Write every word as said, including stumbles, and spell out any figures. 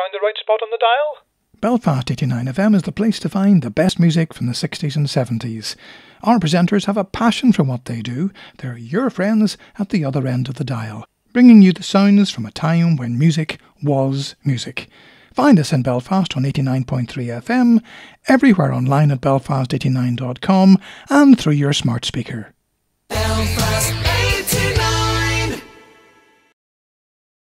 found the right spot on the dial? Belfast eighty-nine F M is the place to find the best music from the sixties and seventies. Our presenters have a passion for what they do. They're your friends at the other end of the dial, bringing you the sounds from a time when music was music. Find us in Belfast on eighty-nine point three F M, everywhere online at belfast eighty-nine dot com and through your smart speaker. Belfast.